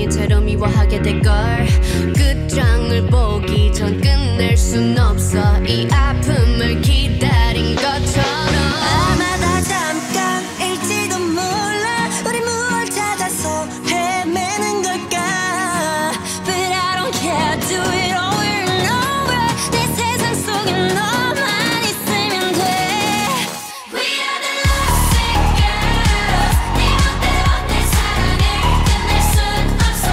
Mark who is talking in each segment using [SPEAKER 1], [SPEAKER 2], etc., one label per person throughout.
[SPEAKER 1] 예처럼 미워하게 될걸 끝장을 보기 전 끝낼 순 없어 이 아픔을 기다린 것처럼 아마 다 잠깐일지도 몰라 우리 무얼 찾아서 헤매는 걸까 But I don't care do it over and over 내 세상 속에 너만 있으면 돼 We are the lovesick girls 네 멋대로 내 사랑을 끝낼 순 없어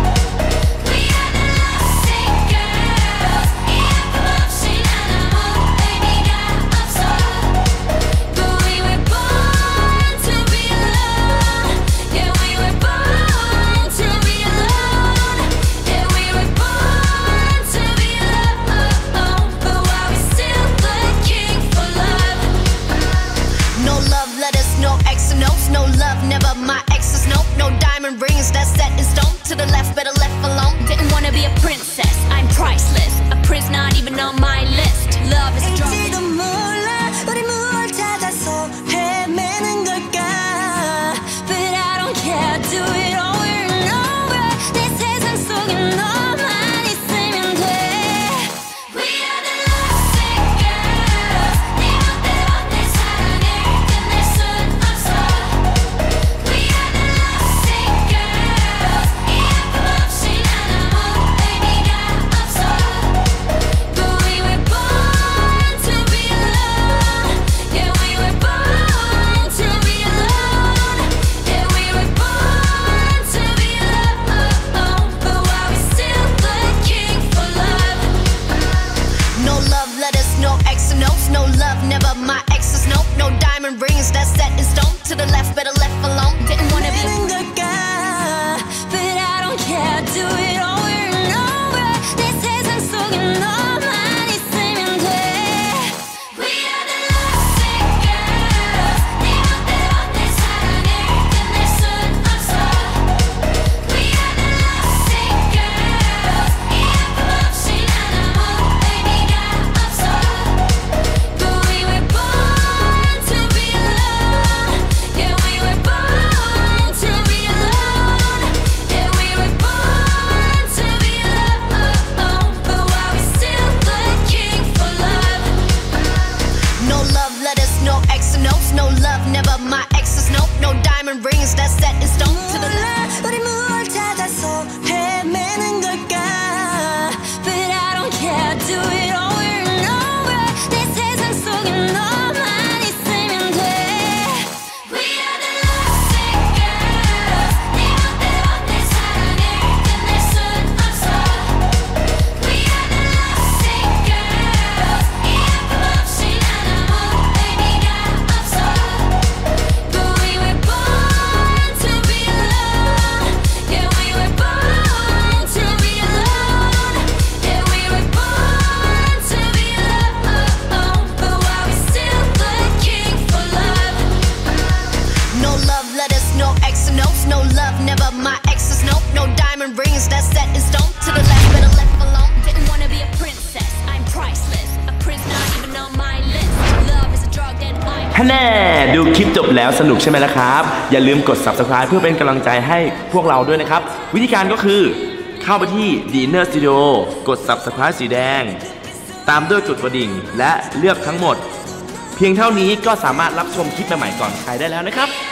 [SPEAKER 1] We are the lovesick girls 이 아픔 없이 난 아무 의미가 없어 But we were born to be alone Yeah we were born to be alone Yeah we were born to be alone But why we still looking for love No love letters, no X and O's No love, never my exes, no diamond rings that's set in stone To the left, better left alone Didn't wanna be a princess, I'm priceless A prince not even on my list Love is a drug 일지도 몰라 우리 무얼 찾아서 헤매는 걸까 But I don't care do it over and over 내 세상 속에 너만 있으면 돼 We are the lovesick girls 네 멋대로 내 사랑을 끝낼 순 없어 We are the lovesick girls 이 아픔 없이 난 아무 의미가 없어 But we were born to be alone Yeah we were born to be alone Yeah we were born to be alone But why we still looking for love No love letters, no X and O's No love, never my exes, no diamond rings that's set in stone To the left, better left alone Didn't wanna be 걸까 But I don't care do it over and over 내 세상 속에 너만 있으면 돼 We are the lovesick girls 네 멋대로 내 사랑을 끝낼 순 없어 We are the lovesick girls 이 아픔 없이 난 아무 의미가 없어 But we were born to be alone Yeah we were born to be alone Yeah we were born to be alone But why we still looking for love No love letters, no X and O's No love, never my exes, no diamond rings that's set in stone To the left 우리 무얼 찾아서 헤매는 걸까 But I don't care do it over and over 내 세상 속에 너만 있으면 돼 We are the lovesick girls 네 멋대로 내 사랑을 끝낼 순 없어 We are the lovesick girls 이 아픔 없이 난 아무 의미가 없어 But we were born to be alone Yeah we were born to be alone Yeah we were born to be alone But why we still looking for love No love letters, no X and O's No love, never my exes, no diamond rings that's set in stone To the left, better left alone Didn't wanna be a princess, I'm priceless A prince not even on my list Love is a drug that I
[SPEAKER 2] ฮันแน่ดูคลิปจบแล้วสนุกใช่ไหมล่ะครับอย่าลืมกด Subscribe เพื่อเป็นกำลังใจให้พวกเราด้วยนะครับวิธีการก็คือเข้าไปที่ The Inner Studio กด Subscribe สีแดงตามด้วยกดกระดิ่งและเลือกทั้งหมดเพียงเท่านี้ก็สามารถรับชมคลิปใหม่ๆก่อนใครได้แล้วนะครับ